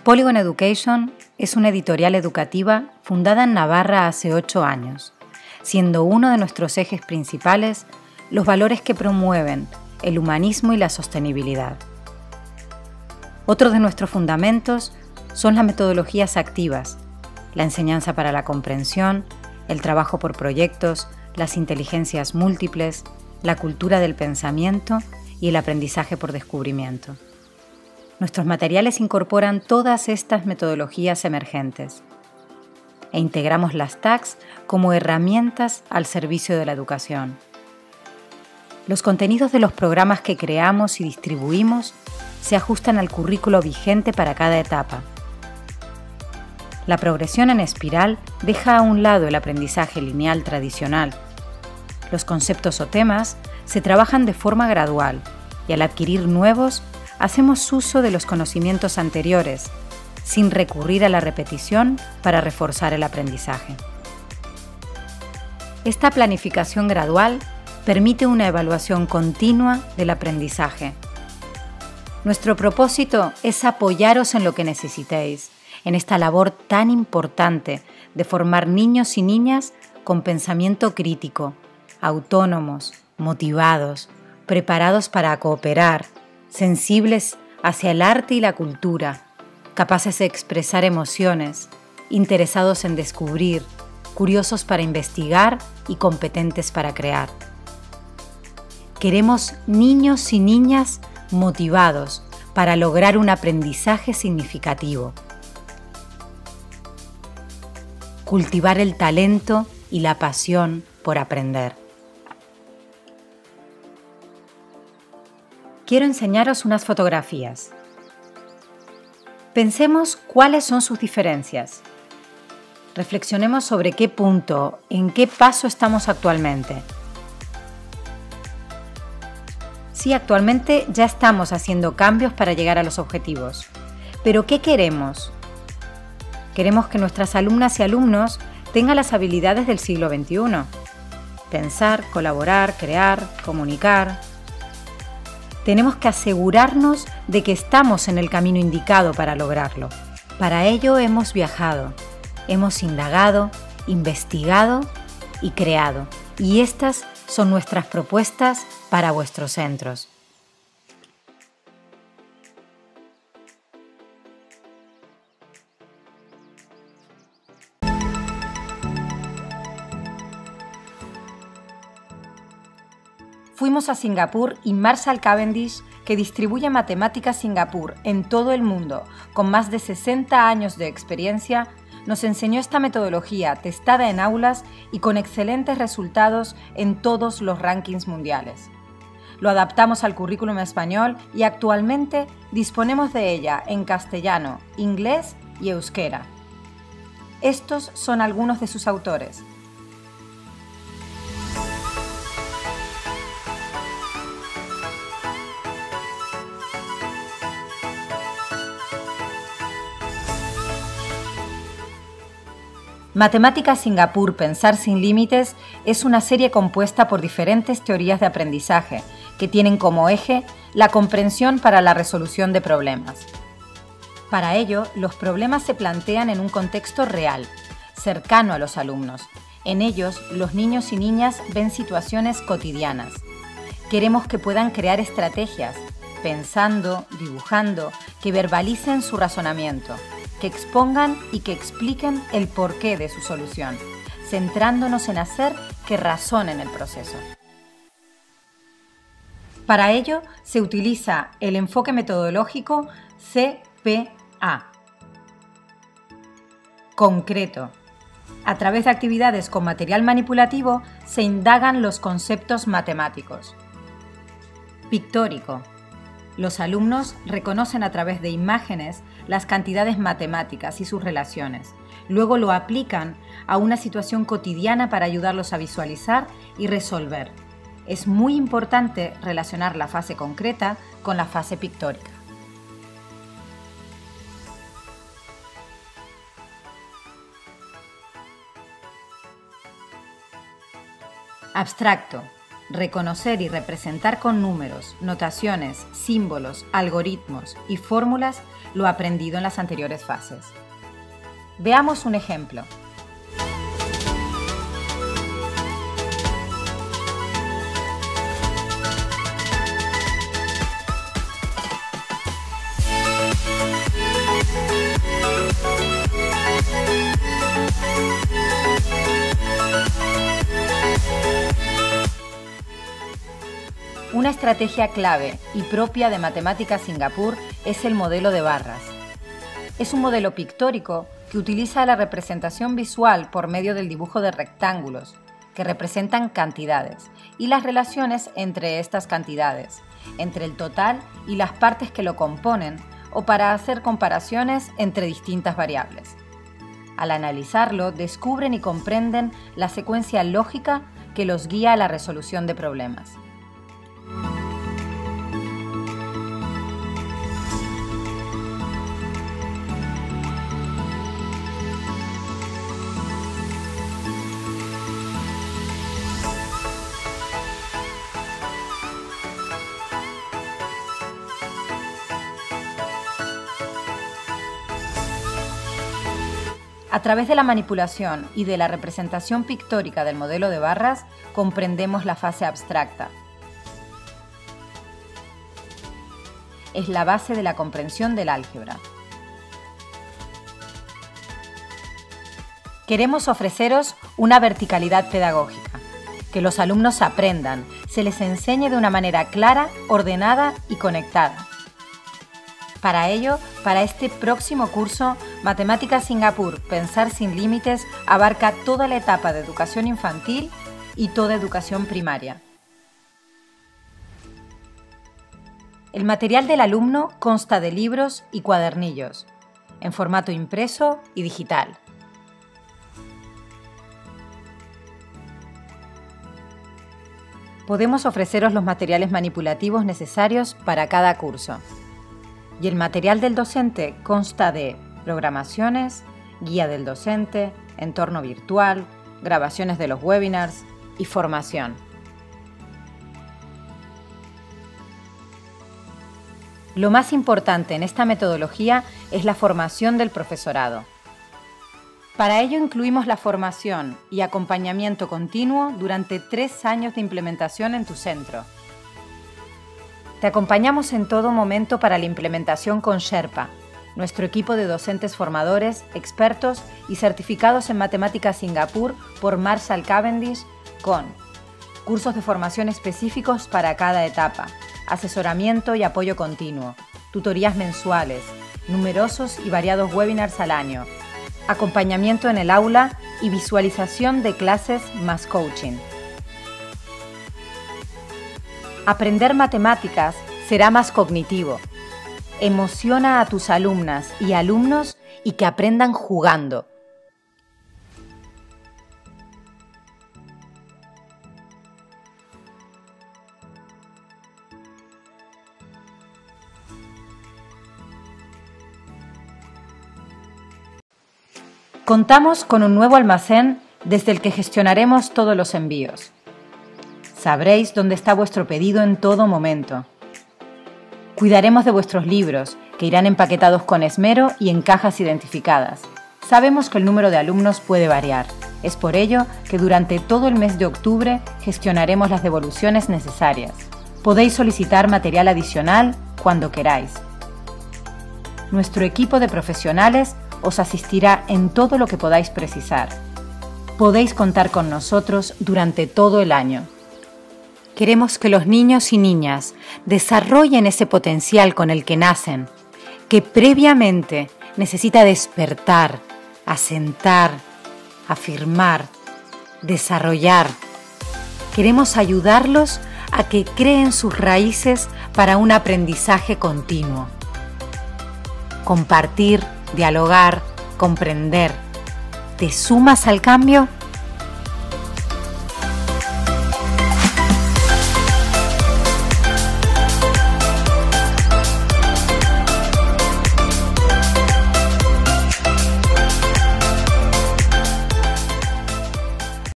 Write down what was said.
Polygon Education es una editorial educativa fundada en Navarra hace 8 años, siendo uno de nuestros ejes principales los valores que promueven el humanismo y la sostenibilidad. Otro de nuestros fundamentos son las metodologías activas, la enseñanza para la comprensión, el trabajo por proyectos, las inteligencias múltiples, la cultura del pensamiento y el aprendizaje por descubrimiento. Nuestros materiales incorporan todas estas metodologías emergentes e integramos las TACs como herramientas al servicio de la educación. Los contenidos de los programas que creamos y distribuimos se ajustan al currículo vigente para cada etapa. La progresión en espiral deja a un lado el aprendizaje lineal tradicional. Los conceptos o temas se trabajan de forma gradual y al adquirir nuevos, hacemos uso de los conocimientos anteriores, sin recurrir a la repetición para reforzar el aprendizaje. Esta planificación gradual permite una evaluación continua del aprendizaje. Nuestro propósito es apoyaros en lo que necesitéis, en esta labor tan importante de formar niños y niñas con pensamiento crítico, autónomos, motivados, preparados para cooperar, sensibles hacia el arte y la cultura, capaces de expresar emociones, interesados en descubrir, curiosos para investigar y competentes para crear. Queremos niños y niñas motivados para lograr un aprendizaje significativo. Cultivar el talento y la pasión por aprender. Quiero enseñaros unas fotografías. Pensemos cuáles son sus diferencias. Reflexionemos sobre qué punto, en qué paso estamos actualmente. Sí, actualmente ya estamos haciendo cambios para llegar a los objetivos. ¿Pero qué queremos? Queremos que nuestras alumnas y alumnos tengan las habilidades del siglo XXI. Pensar, colaborar, crear, comunicar. Tenemos que asegurarnos de que estamos en el camino indicado para lograrlo. Para ello hemos viajado, hemos indagado, investigado y creado. Y estas son nuestras propuestas para vuestros centros. Fuimos a Singapur y Marshall Cavendish, que distribuye Matemáticas Singapur en todo el mundo, con más de 60 años de experiencia, nos enseñó esta metodología testada en aulas y con excelentes resultados en todos los rankings mundiales. Lo adaptamos al currículum español y actualmente disponemos de ella en castellano, inglés y euskera. Estos son algunos de sus autores. Matemáticas Singapur Pensar sin Límites es una serie compuesta por diferentes teorías de aprendizaje que tienen como eje la comprensión para la resolución de problemas. Para ello, los problemas se plantean en un contexto real, cercano a los alumnos. En ellos, los niños y niñas ven situaciones cotidianas. Queremos que puedan crear estrategias, pensando, dibujando, que verbalicen su razonamiento, que expongan y que expliquen el porqué de su solución, centrándonos en hacer que razonen el proceso. Para ello se utiliza el enfoque metodológico CPA. Concreto. A través de actividades con material manipulativo se indagan los conceptos matemáticos. Pictórico. Los alumnos reconocen a través de imágenes las cantidades matemáticas y sus relaciones. Luego lo aplican a una situación cotidiana para ayudarlos a visualizar y resolver. Es muy importante relacionar la fase concreta con la fase pictórica. Abstracto. reconocer y representar con números, notaciones, símbolos, algoritmos y fórmulas lo aprendido en las anteriores fases. Veamos un ejemplo. Una estrategia clave y propia de Matemáticas Singapur es el modelo de barras. Es un modelo pictórico que utiliza la representación visual por medio del dibujo de rectángulos, que representan cantidades, y las relaciones entre estas cantidades, entre el total y las partes que lo componen, o para hacer comparaciones entre distintas variables. Al analizarlo, descubren y comprenden la secuencia lógica que los guía a la resolución de problemas. A través de la manipulación y de la representación pictórica del modelo de barras, comprendemos la fase abstracta. Es la base de la comprensión del álgebra. Queremos ofreceros una verticalidad pedagógica, que los alumnos aprendan, se les enseñe de una manera clara, ordenada y conectada. Para ello, para este próximo curso, Matemáticas Singapur Pensar sin Límites abarca toda la etapa de educación infantil y toda educación primaria. El material del alumno consta de libros y cuadernillos, en formato impreso y digital. Podemos ofreceros los materiales manipulativos necesarios para cada curso. Y el material del docente consta de programaciones, guía del docente, entorno virtual, grabaciones de los webinars y formación. Lo más importante en esta metodología es la formación del profesorado. Para ello incluimos la formación y acompañamiento continuo durante 3 años de implementación en tu centro. Te acompañamos en todo momento para la implementación con Sherpa, nuestro equipo de docentes formadores, expertos y certificados en Matemáticas Singapur por Marshall Cavendish, con cursos de formación específicos para cada etapa, asesoramiento y apoyo continuo, tutorías mensuales, numerosos y variados webinars al año, acompañamiento en el aula y visualización de clases más coaching. Aprender matemáticas será más cognitivo. Emociona a tus alumnas y alumnos y que aprendan jugando. Contamos con un nuevo almacén desde el que gestionaremos todos los envíos. Sabréis dónde está vuestro pedido en todo momento. Cuidaremos de vuestros libros, que irán empaquetados con esmero y en cajas identificadas. Sabemos que el número de alumnos puede variar. Es por ello que durante todo el mes de octubre gestionaremos las devoluciones necesarias. Podéis solicitar material adicional cuando queráis. Nuestro equipo de profesionales os asistirá en todo lo que podáis precisar. Podéis contar con nosotros durante todo el año. Queremos que los niños y niñas desarrollen ese potencial con el que nacen, que previamente necesita despertar, asentar, afirmar, desarrollar. Queremos ayudarlos a que creen sus raíces para un aprendizaje continuo. Compartir, dialogar, comprender. ¿Te sumas al cambio?